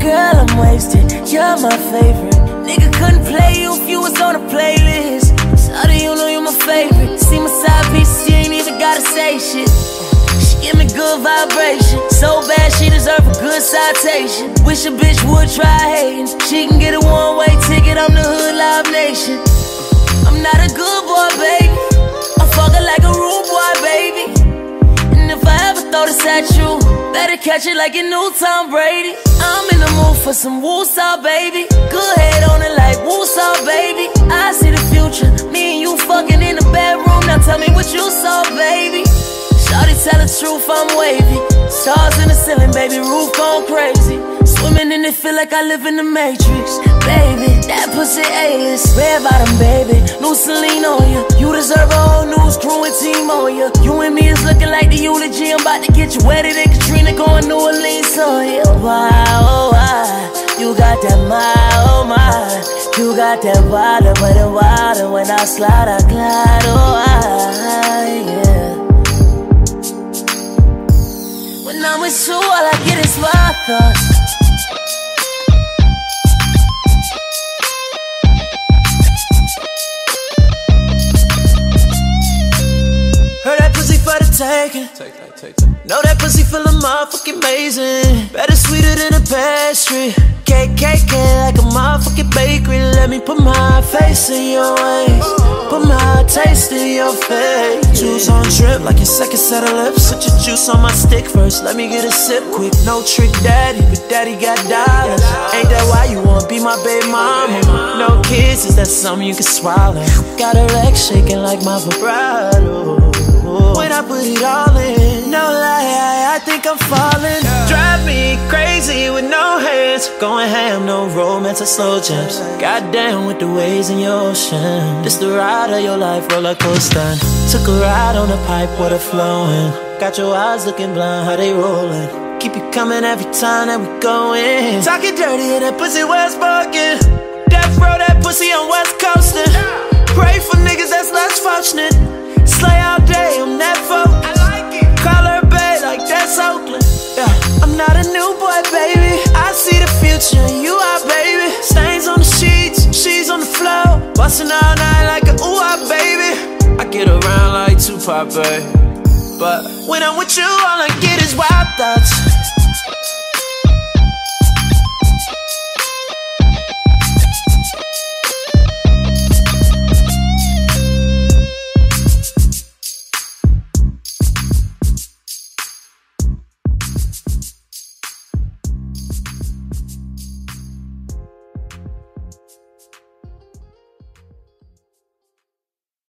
Girl, I'm wasted, you're my favorite. Nigga couldn't play you if you was on a playlist. Shawty, you know you my favorite. See my side piece, she ain't even gotta say shit. She give me good vibration. So bad she deserve a good citation. Wish a bitch would try hating. She can get a one-way ticket on the Hood Live Nation. I'm not a good boy, baby. I'm fucking like a rude boy, baby. And if I ever throw this at you, better catch it like you knew Tom Brady. I'm in the mood for some woo-saw, baby. Good head on it like woo-saw, baby. I see the future, me and you fucking in the bedroom. Now tell me what you saw, baby. Shawty, tell the truth, I'm wavy. Stars in the ceiling, baby, roof gone crazy. Swimming in it, feel like I live in the Matrix. Baby, that pussy A-list. Red bottom, baby, new Celine on you. You deserve a whole news crew and team on you. You and me is looking like the eulogy. I'm about to get you wetter than Katrina going New Orleans on you. Why, oh why, you got that my, oh my. You got that water, but the water when I slide, I glide, oh I, yeah. When I'm with you, all I get is my thoughts. Heard that pussy for the taking. Take that. Know that pussy feelin' motherfucking amazing. Better sweeter than a pastry. KKK like a motherfucking bakery. Let me put my face in your ways. Put my taste in your face. Juice on drip like your second set of lips. Put your juice on my stick first. Let me get a sip quick. No trick daddy, but daddy got dollars. Ain't that why you wanna be my baby mama? No kids, is that something you can swallow? Got her legs shaking like my vibrato. When I put it all in, no lie, I think I'm falling. Drive me crazy with no hands. Going ham, no romance or slow jams. Goddamn with the waves in your ocean. This the ride of your life, roller coaster. Took a ride on the pipe, water flowing. Got your eyes looking blind, how they rolling. Keep you coming every time that we going. Talking dirty and that pussy West spoken. Death row, that pussy on West Coastin'. Pray for niggas that's less fortunate. Slay all day on that phone. I like it. Call her babe like that's Oakland. Yeah, I'm not a new boy, baby. I see the future, you are, baby. Stains on the sheets, she's on the floor. Bustin' all night like a ooh-ah, baby. I get around like Tupac, babe. But when I'm with you, all I get is wild thoughts.